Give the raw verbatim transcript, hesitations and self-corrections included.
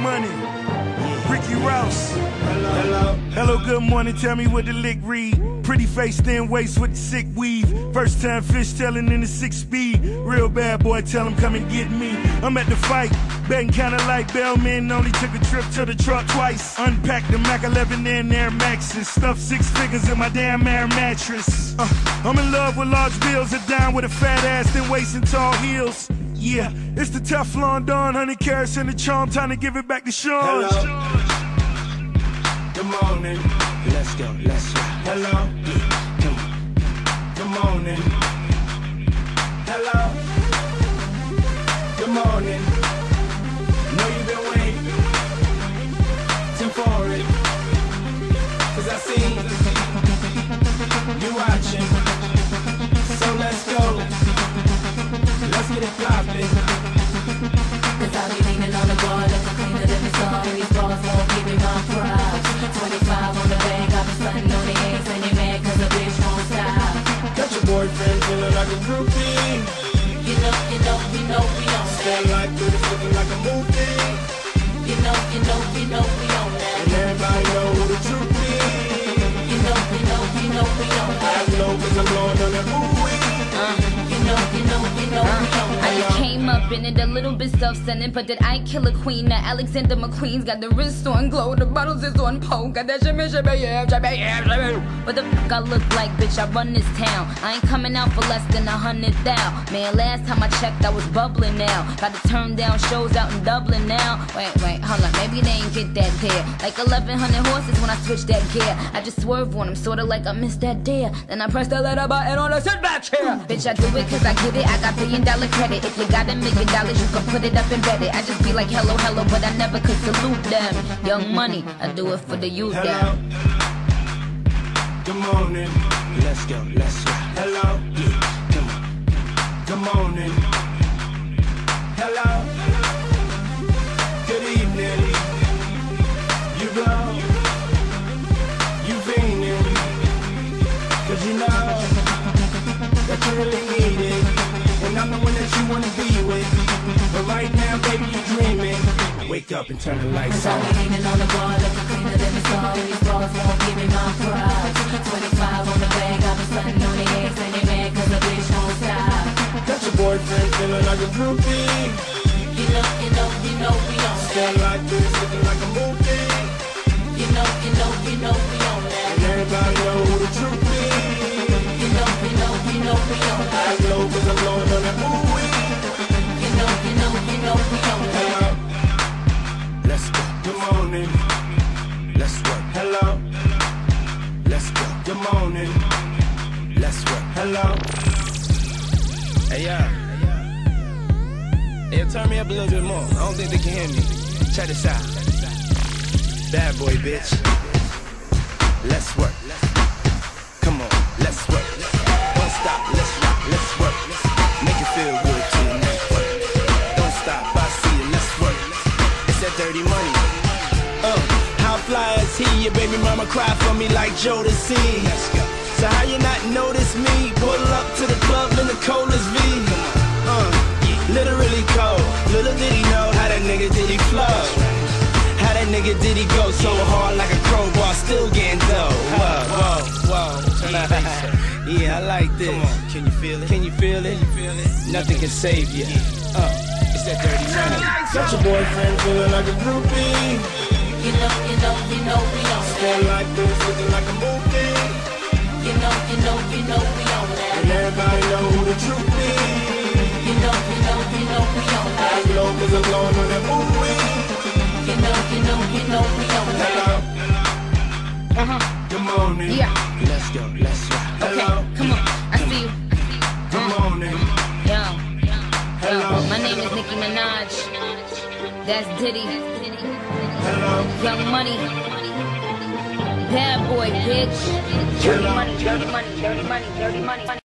Money, Ricky Rouse. Hello. Hello, good morning, tell me what the lick read. Pretty face, thin waist with the sick weave. First time fishtailing in the six speed. Real bad boy, tell him come and get me. I'm at the fight, betting kinda like Bellman. Only took a trip to the truck twice. Unpacked the Mac eleven and Air Maxes. Stuffed six figures in my damn air mattress. Uh, I'm in love with large bills, a dime with a fat ass, thin waist and tall heels. Yeah, it's the Teflon Don, honey carrots and the charm. Time to give it back to Sean. Hello. Good morning. Let's go, let's go. Hello. Come on. Good morning. Hello. Good morning. Know you've been waiting for it. Cause I see you watching. So let's go. Let's get it poppin'. Cause I be leaning on the bar, looking cleaner than the star. These bars won't give me my pride. twenty-five on the bank, I've been stunting on the eggs, and you're mad cause the bitch won't stop. Got your boyfriend feeling like a groupie. You know, you know, you know we on that. Stand like this, looking like a movie. You know, you know, you know we on that. And everybody know who the truth is. You know, you know, you know we on that. I know cause I'm blowing on that movie. Uh, you know, you know, you know we on that. I just came up in it a little bit self-centered, but did I kill a queen? Now Alexander McQueen's got the wrist on glow, the bottles is on pole, got that shimmy, shimmy, yeah, shimmy, yeah, shimmy. What the fuck I look like, bitch? I run this town. I ain't coming out for less than a hundred thou. Man, last time I checked, I was bubbling now. Got to turn down shows out in Dublin now. Wait, wait, hold on, maybe they ain't get that there. Like eleven hundred horses when I switch that gear. I just swerve on them, sorta like I missed that dare. Then I press the letter button on the sit back chair. Bitch, I do it cause I get it. I got billion dollar credit. If you got a million dollars, you can put it up and bet it. I just be like hello, hello, but I never could salute them. Young Money, I do it for the youth. Hello. Down. Good morning. Let's go, let's go. Hello. Come on. Good morning. Hello. Good evening. You blow. You fiending. Cause you know that you really need it. And I'm the one that you wanna be with. But right now, baby, you dreaming. Wake up and turn the lights Cause I on. be leaning on the bar, looking cleaner than the star. These bars won't give me my pride. twenty-five on the bank, I've been stunting on the eggs, and you're mad cause the bitch won't stop. Got your boyfriend feeling like a groupie. You know, you know, you know we on Stand that. like this, looking like a movie. You know, you know, you know we on that. And everybody know who the truth is. You know, you know, you know we on I that. know cause I'm blowing on that movie. You know, you know, you know we on that. Hello. Let's go, Good morning. let's work. Hello. Let's go, Good morning. let's work. Hello. Hey, yeah. Hey, turn me up a little bit more. I don't think they can hear me. Check this out. Bad boy, bitch. Let's work. Come on, let's work. Don't stop, let's rock, let's work. Make it feel good tonight. Don't stop, I see it, let's work. It's that dirty money. Uh, how fly is he? Your baby mama cry for me like Jodeci. Let's go. So how you not notice me? Pull up to the club in the coldest V. Uh, literally cold. Little did he know how that nigga did he flow. How that nigga did he go so hard like a crowbar, still getting dough. Whoa, whoa, whoa. Yeah, I like this. Come on, can you feel it? Can you feel it? Can you feel it? Nothing can save you. Uh, It's that dirty money. got your boyfriend feeling like a groupie. You know, you know, you know we on Stand that. like this, looking like a movie. You know, you know, you know we on And that. everybody know who the truth is. You know, you know, you know we on I that. know cause I'm blowing on that movie. You know, you know, you know we on that. Hello. Uh-huh. Good morning. Yeah. Let's go, let's rock. Okay. Hello. Come on. I see you. Good morning. Yo. Yo. Hello. My name is Nicki Minaj. That's Diddy. Hello. Young Money. Bad boy, bitch. Dirty Hello. money, dirty money, dirty money, dirty money.